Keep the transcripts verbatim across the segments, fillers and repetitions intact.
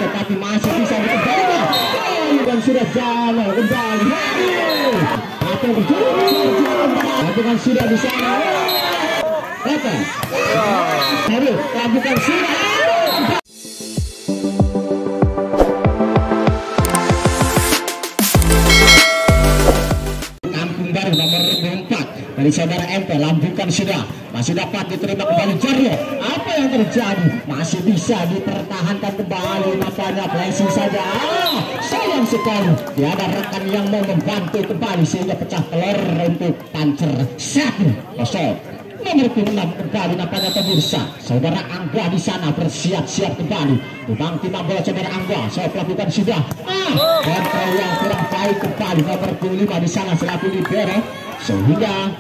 tetapi masih bisa dikembalikan. Dan sudah jalan kembali. Apa yang terjadi? Lakukan sudah di sana. Apa? Aduh, lakukan sudah. Kampung Baru nomor empat dari saudara M P, lambungkan sudah, masih dapat diterima kembali Jaryo. Apa yang terjadi? Masih bisa dipertahankan kembali, makanya blessing saja. Ah, sayang sekali tiada rekan yang mau membantu kembali sehingga pecah telur untuk Pancer satu kosong. Nomor enam kembali nampaknya pemirsa. Saudara Angga di sana bersiap-siap kembali. Bang timang bola saudara Angga. Saya melakukan sudah. Ah, kontrol yang kurang baik kembali nomor lima di sana selaku libero. Sehingga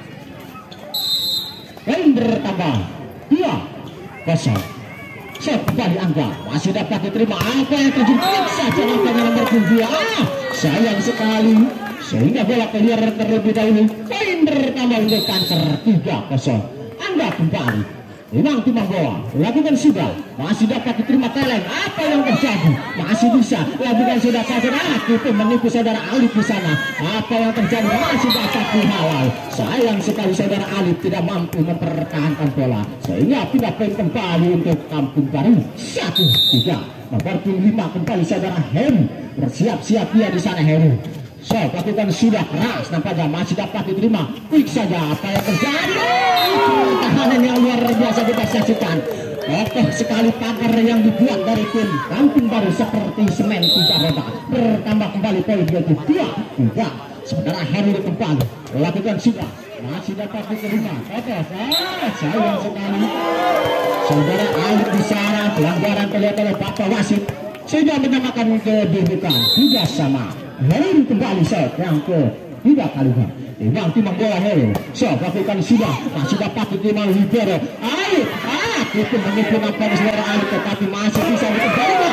yang bertambah dua kosong. Saya kembali Angga masih dapat diterima. Apa yang terjadi saja nampaknya nomor dua. Ah, sayang sekali. Sehingga bola keluar terlebih dahulu. Poin bertambah untuk Pancer tiga kosong. Anda kembali memang timang bola lakukan sudah, masih dapat diterima Teleng. Apa yang terjadi? Masih bisa lakukan sudah saja. Nah, itu menipu saudara Alif di sana. Apa yang terjadi? Masih dapat dihalal. Sayang sekali saudara Alif tidak mampu mempertahankan bola sehingga pindah poin kembali untuk Kampung Baru satu tiga. Nomor lima kembali saudara Heru. Bersiap-siap dia di sana Heru. So, lakukan sudah keras, nampaknya masih dapat diterima. Quick saja, apa yang terjadi? Pertahanan yang luar biasa kita saksikan. Kokoh sekali pagar yang dibuat dari tim Kampung Baru seperti semen tiga roda. Bertambah kembali poin dua tiga. Saudara Heru kembali lakukan sudah, masih dapat diterima. Kokoh, ah, sayang sekali. Saudara Alif di sana pelanggaran terlihat oleh Bapak Wasit sehingga menyamakan kedudukan tiga sama. Heru kembali set yang ke tiga kalinya. Memang timang bola Heru. So, lakukan sudah, masih dapat diterima libero. Ayo, ah, itu menipu nampaknya saudara Alif, tetapi masih bisa dikembalikan.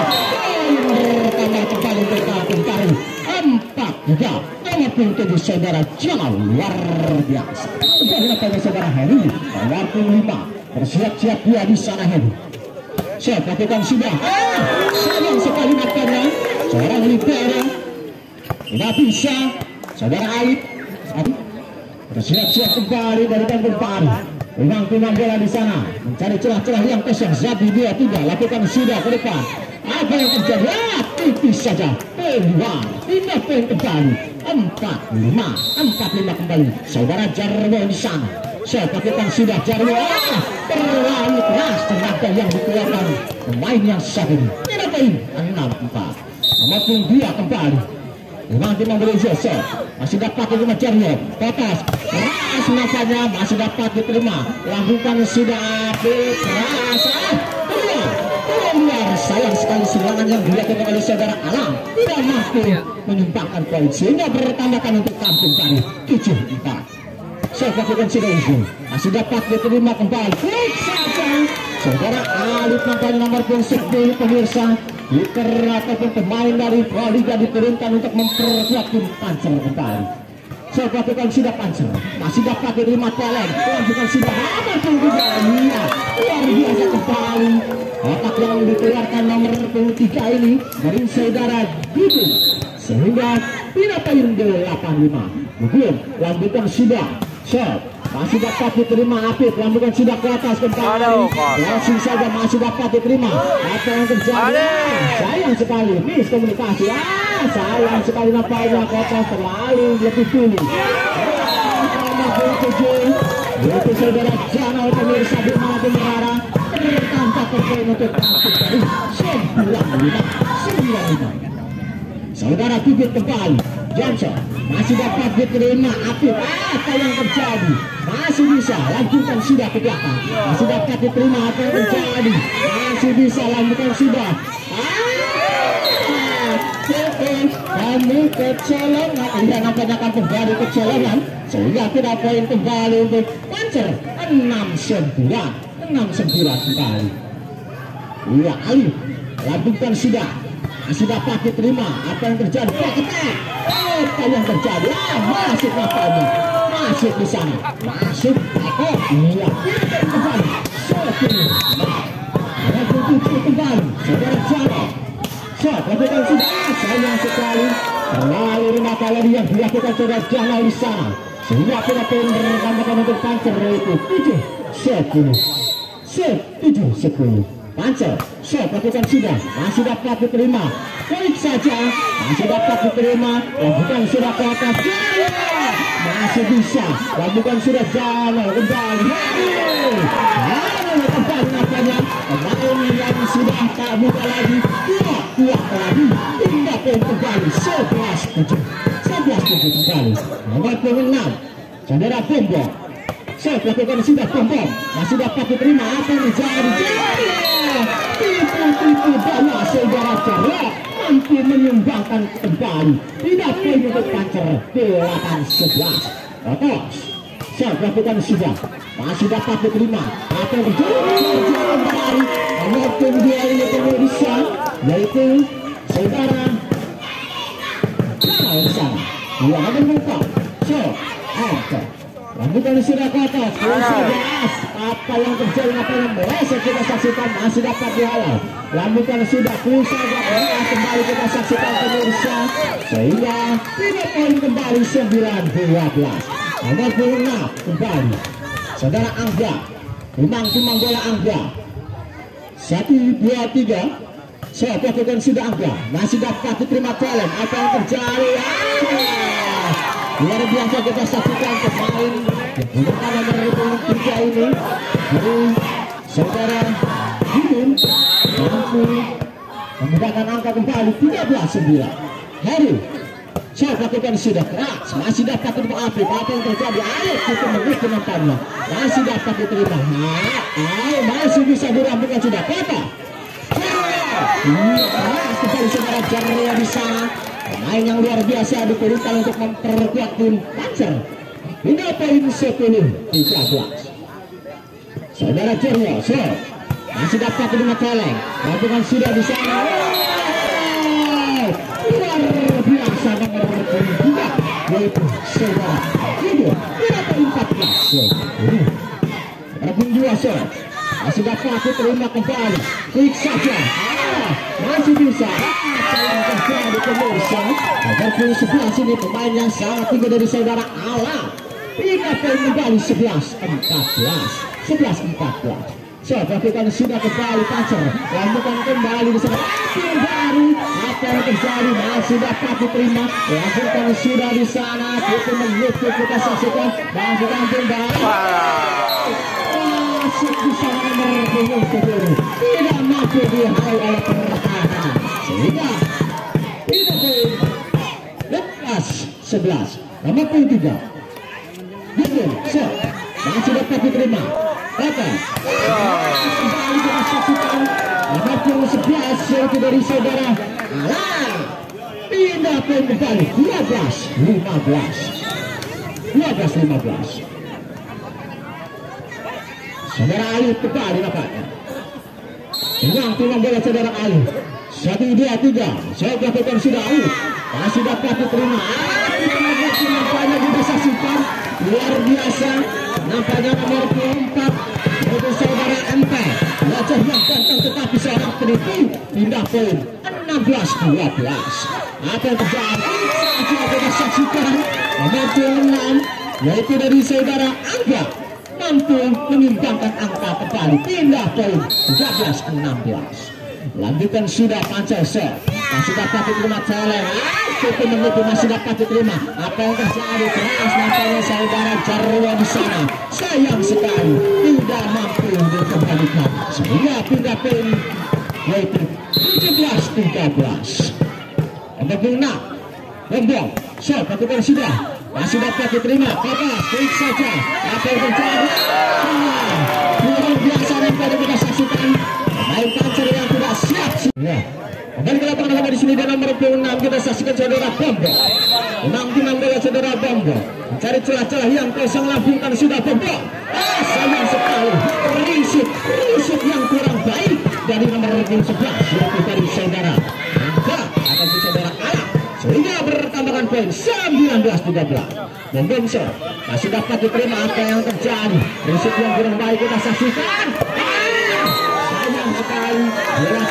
Pertama kembali ke Kampung Baru empat tiga. Nomor tujuh saudara Jamal luar biasa. Kembali nampaknya saudara Heru. Nomor lima bersiap-siap dia di sana Heru. So, lakukan sudah. Ah, sayang sekali nampaknya seorang libero. Tidak bisa saudara Alif bersiap-siap kembali dari Kampung Baru. Memang timang bola di sana mencari celah-celah yang kosong. Zabi dia tidak lakukan sudah ke depan. Apa yang terjadi? Ah, tipis saja. Peluang pindah poin kembali empat lima empat lima kembali saudara Jarwo di sana. Saya lakukan sudah Jarwo. Ah, terlalu keras tenaga yang dikeluarkan pemain yang satu ini. Tidak poin enam empat. Nomor dia kembali. Memang timang bola Jose masih dapat diterima Jarwo. Kotas keras nampaknya masih dapat diterima. Lakukan sudah keras. Keluar keluar. Sayang sekali serangan yang dilakukan oleh saudara Alam tidak mampu menyumbangkan poin sehingga bertambahkan untuk Kampung Baru tujuh empat. Saya lakukan sudah ujung masih dapat diterima kembali. Klik saja saudara Alif nampaknya nomor sepuluh pemirsa. Hitter ataupun pemain dari Pro Liga diturunkan untuk memperkuat tim Pancer kembali. Saya lakukan sudah Pancer masih dapat diterima Teleng. Lakukan sudah amat juga. Iya, luar biasa kembali. Otak yang dikeluarkan nomor tiga ini dari saudara Didu sehingga tidak poin delapan lima. Mungkin lanjutkan sudah. Shot masih dapat diterima Apit, lambungkan sudah ke atas kembali. Langsung saja masih dapat diterima. Apa yang terjadi? Sayang sekali miskomunikasi. Ah, sayang sekali nampaknya Kota terlalu lebih dulu. Itu saudara Janal pemirsa dimanapun berada. Tanpa terpoin untuk sembilan lima sembilan lima. Saudara Pipit kembali. Johnson masih dapat diterima Apit. Apa yang terjadi? Masih bisa lanjutkan sudah ke belakang. Masih dapat diterima. Apa yang terjadi? Masih bisa lanjutkan sudah. Kami kecolongan. Tidak nampaknya Kampung Baru kecolongan sehingga tidak poin kembali untuk Pancer enam sembilan enam sembilan kembali. Iya Alif lanjutkan sudah. Masih dapat diterima. Apa yang terjadi? Apa yang terjadi? Ah, masuk nampaknya. Masuk di sana. Masuk. Oh, iya. Kembali. Satu. Kembali. Saudara Jamal. shot lakukan sudah, sayang sekali terlalu rendah kali yang dilakukan saudara Jamal di sana, sehingga penonton bertambahkan untuk Pancer itu tujuh sepuluh tujuh sepuluh. Pancer shot lakukan sudah, masih dapat diterima, baik saja, masih dapat diterima, lakukan sudah ke atas, jaya, masih bisa, lakukan sudah Jamal kembali, lalu kembali nampaknya pemain yang sudah tak muda lagi, kuat kuat lagi, pindah poin kembali, sebelas tujuh sebelas tujuh kembali, nomor enam saudara Bombo. Saya lakukan sudah Bombom, masih dapat diterima, apa yang menjadi jaya, tipu-tipu bawah saudara Jarrah mampu menyumbangkan kembali, tidak poin untuk Pancer delapan sebelas. Otos saya lakukan sudah, masih dapat diterima, apa yang terjadi kembali, nomor dua ini pemirsa, yaitu saudara Jamal di sana, dua nomor empat, so Oke, lakukan sudah ke atas, sebelas, apa yang terjadi, apa yang meleset kita saksikan, masih dapat dihalau, lakukan sudah pusat, kembali kita saksikan pemirsa, sehingga tidak poin kembali sembilan dua belas. Nomor enam kembali saudara Angga, timang-timang bola Angga, satu dua tiga. Saya lakukan sudah Angga, masih dapat diterima talent, apa yang terjadi, ah, luar biasa kita saksikan pemain menggunakan nomor tiga ini dari saudara Judin mampu memudahkan angka kembali tiga belas sembilan. Heru saya lakukan sudah keras, masih dapat diterima Afif, apa yang terjadi, ayo kita mengikuti nampaknya, masih dapat diterima, ayo masih bisa dirampungkan sudah kata keras kembali saudara Jarrah di sana, pemain yang luar biasa diperlukan untuk memperkuat tim Pancer. Hingga poin sepuluh tiga belas. Saudara Jarrah, so masih dapat diterima Celeng, lakukan sudah di sana, luar biasa nomor dua, yaitu saudara Ibu. Hingga poin empat belas. Nomor dua, so masih dapat diterima kembali, klik saja, masih bisa, apa yang terjadi pemirsa, agar poin sebelas ini pemain yang sangat tinggi dari saudara Alam, tiga poin kembali sebelas empat belas sebelas empat belas. So lakukan sudah kembali Pancer, lakukan kembali di sana, kembali, apa yang terjadi, masih dapat diterima, lakukan sudah di sana, itu menutup kita saksikan, lakukan kembali, masuk di sana nomor punggung kedua, tidak mampu dihalau oleh pertahanan, sehingga tidak poin lepas sebelas. Nomor poin tiga Gibran, so masih dapat diterima, kata kembali kita saksikan nomor punggung sebelas yaitu dari saudara Alam, pindah poin kembali dua belas lima belas dua belas lima belas. Saudara Ali kembali nampaknya, dengan timang bola saudara Ali, satu dua tiga, saya lakukan sudah Ali, masih dapat diterima, nampaknya kita saksikan, luar biasa, nampaknya nomor empat, yaitu saudara M P, wajah yang ganteng tetapi seorang penipu, pindah poin enam belas dua belas. Apa yang terjadi, saja kita saksikan, nomor enam, yaitu dari saudara Angga, mampu menyimbangkan angka kembali, pindah poin tiga belas enam belas. Lanjutkan sudah Pancer, masih dapat diterima Celeng, itu menunggu masih dapat diterima, apa yang terjadi, keras nampaknya saudara Jarrah di sana, sayang sekali tidak mampu dikembalikan, sehingga pindah poin yaitu tujuh belas tiga belas. Nomor enam Bombong, so lakukan sudah, masih dapat diterima, kakak, klik saja, apa yang terjadi, luar biasa nampaknya kita saksikan, pemain Pancer yang tidak siap. Ya, kembali ke lapangan di sini dan nomor enam kita saksikan saudara Bombong, menang timang bola saudara Bombong, mencari celah-celah yang kosong, lambungkan sudah Bombong, ah sayang sekali, risik, risik yang kurang baik dari nomor sebelas yaitu dari saudara Angga akan saudara Alam, sehingga bertambahkan poin sembilan belas tiga belas. Dan Bengso masih dapat diterima, apa yang terjadi, risik yang kurang baik kita saksikan, ah sayang sekali,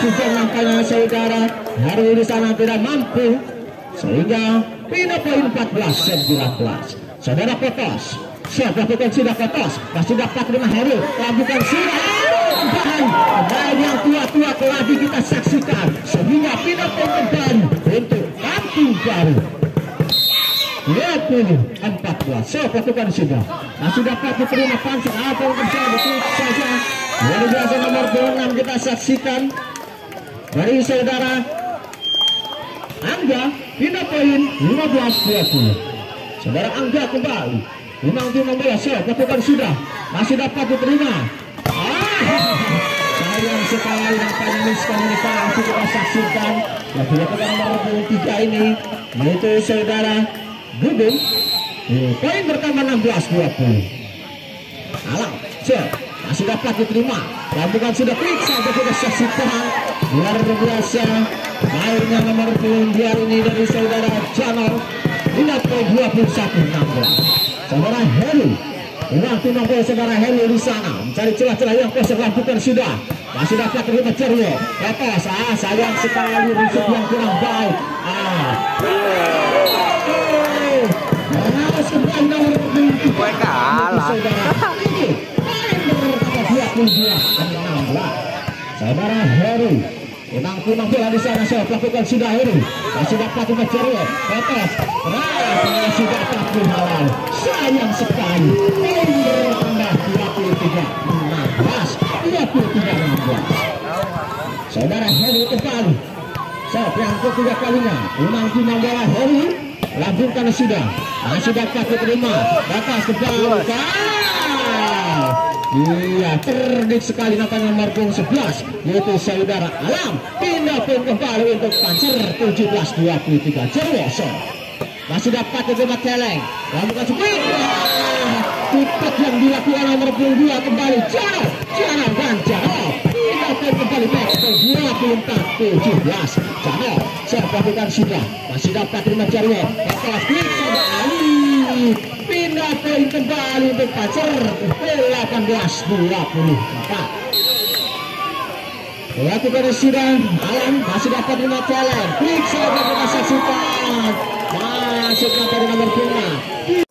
juga nampaknya saudara hari di sana tidak mampu sehingga pindah poin empat belas sembilan belas. Saudara Kotos siap lakukan sudah Kotos masih dapat dengan Heru lakukan sudah bahan bahan yang tua-tua lagi kita saksikan sehingga pindah poin kembali untuk Kampung Baru dua puluh empat belas. So lakukan sudah masih dapat diterima Panser apa yang terjadi saja luar biasa. Nomor enam kita saksikan dari saudara Angga pindah poin lima belas dua puluh. Saudara Angga kembali lima belas. So lakukan sudah masih dapat diterima. Ah, sayang sekali nampaknya miskomunikasi kita saksikan yang dilakukan nomor tiga ini yaitu saudara Gudung. Poin bertambah enam belas dua puluh. Alam so masih dapat diterima lakukan sudah klik saja kita saksikan luar biasa mainnya nomor dua ini dari saudara Janor pindah poin dua puluh satu enam belas. Saudara Helu memang tim nomor saudara Helu di sana mencari celah-celah yang kosong lakukan sudah masih dapat terima Ceryo atas. Ah, sayang sekali rusuh yang kurang baik. Ah, harus kembali nomor dua kalah saudara ini main berkata dua puluh dua enam belas. Saudara Helu memang punang bola di sana. Saya lakukan sudah Helu masih dapat terima Ceryo atas. Nah, sudah dapat halal. Sayang sekali poin bertambah dua puluh tiga enam belas dua puluh tiga enam belas. Saudara Helu kembali saat yang ketiga kalinya memang punang bola Helu lanjutkan sudah masih dapat diterima batas kembali. Iya, cerdik sekali nampaknya nomor sebelas yaitu saudara Alam pindah pun kembali untuk Panser tujuh belas dua puluh tiga. Cerwoso masih dapat diterima Celeng lakukan speed cepat yang dilakukan nomor dua kembali Jaro Jaro dan Jaro pindah pun kembali match dua puluh empat tujuh belas. Jaro saya lakukan sudah masih dapat terima Jarwo atas klik saudara Ali pindah poin kembali untuk Panser delapan belas dua puluh empat. Lakukan sudah Alam masih dapat terima Celeng klik saja kita saksikan masuk dari nomor lima